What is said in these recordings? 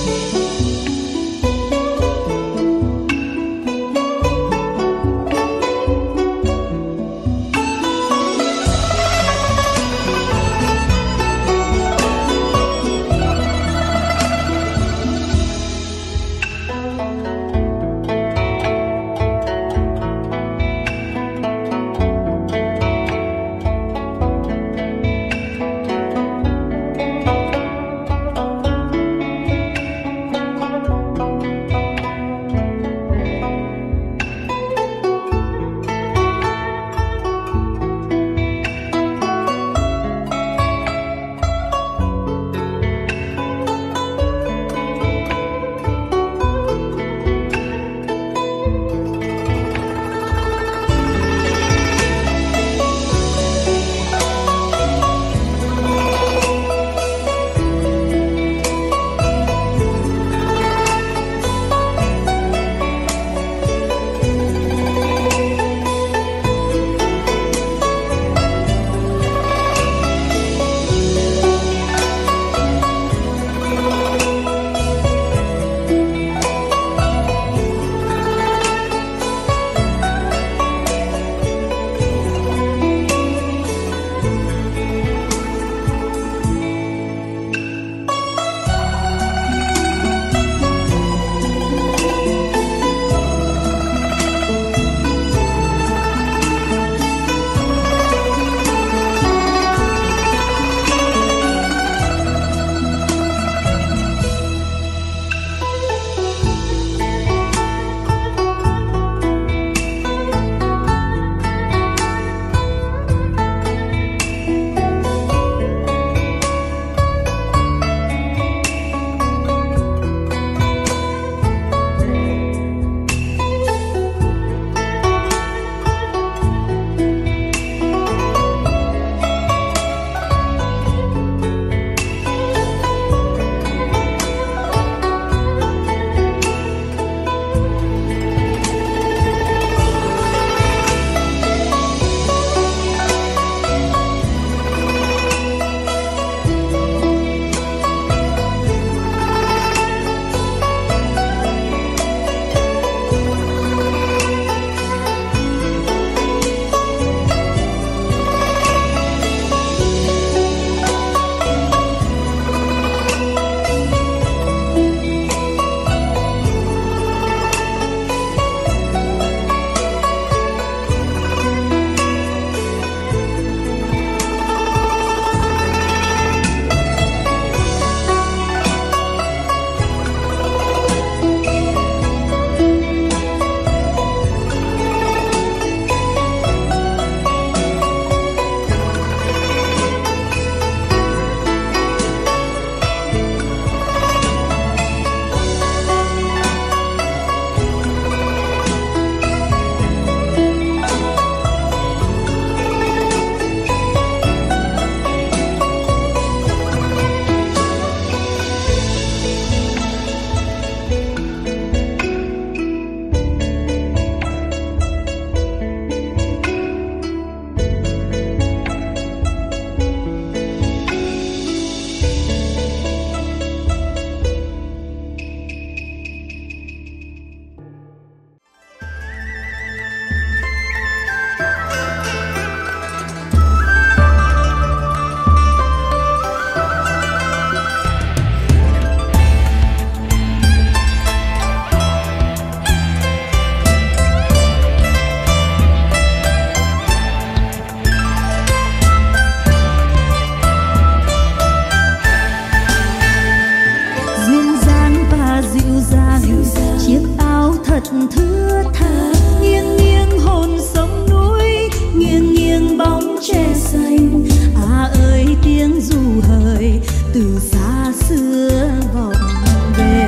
thưa tha, nghiêng nghiêng hồn sông núi, nghiêng nghiêng bóng tre xanh. À ơi tiếng ru hời từ xa xưa vọng về.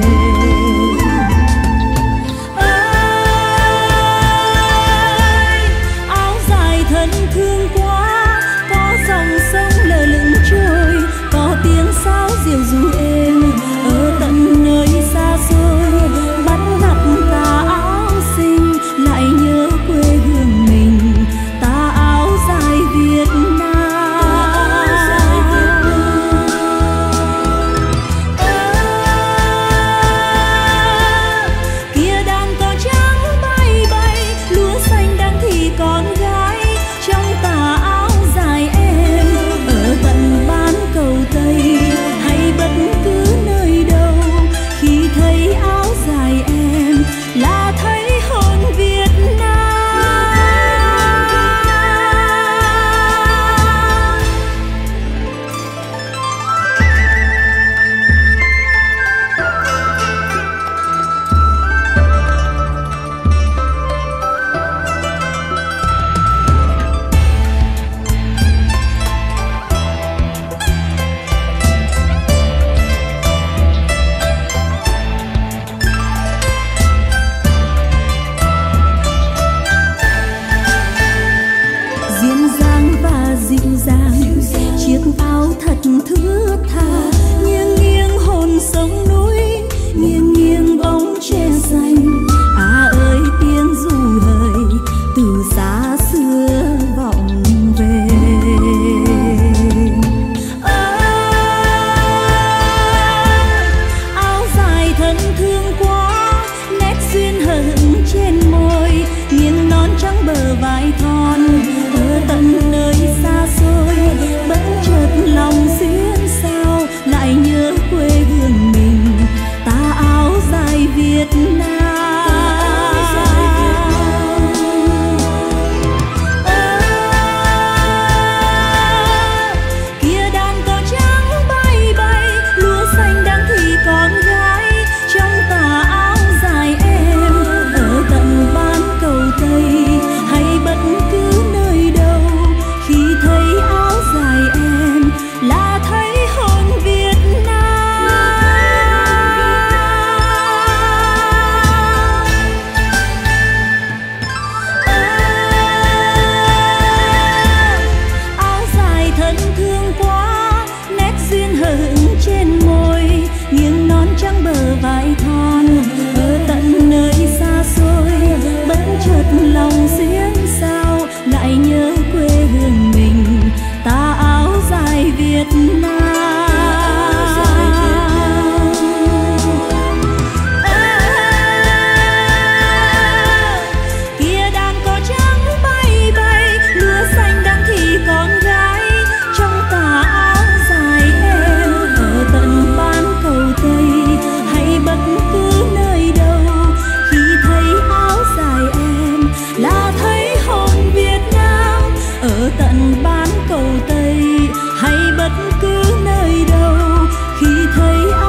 Ơi áo dài thân thương quá, có dòng sông lờ lững trôi, có tiếng sáo diều ru êm ở tận nơi xa xôi. Bắt gặp tà áo xinh lại nhớ quê hương mình, tà áo dài Việt Nam. Ơi Việt Nam. Kia đàn cò trắng bay bay, lúa xanh đang thì con gái trong tà áo dài em ở tận bán cầu Tây hay bất cứ nơi đâu. Khi thấy áo dài em là thấy hồn Việt Nam. Áo dài thân thương quá, nét duyên hững trên môi, nghiêng non trắng bờ vai thon ở tận nơi xa xôi. Bất chợt lòng xuyên sao lại nhớ quê hương mình, tà áo dài Việt Nam. Kia đàn cò trắng bay bay, lúa xanh đang thì con gái trong tà áo dài em ở tận bán cầu Tây hay bất cứ nơi đâu. Khi thấy áo dài em là thấy hồn Việt Nam ở tận bán cầu Tây hay bất cứ nơi đâu. Khi thấy